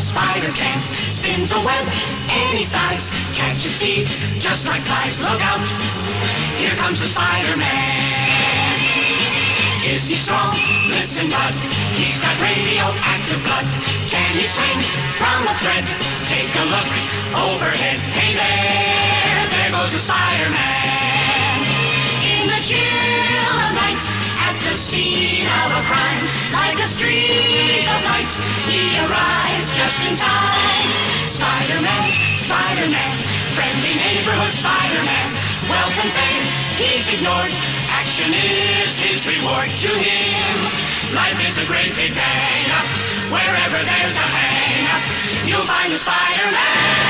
spider can. Spins a web any size, catches thieves just like flies. Look out, here comes the Spider-Man. Is he strong? Listen, bud, he's got radioactive blood. Can he swing from a thread? Take a look overhead. Hey there goes the Spider-Man. In the chill of night, at the scene of a crime, like a streak of light, he arrives just in time. Spider-Man, Spider-Man, friendly neighborhood Spider-Man. Wealth and fame, he's ignored. Action is his reward. To him, life is a great big bang. Wherever there's a hang, you'll find a Spider-Man.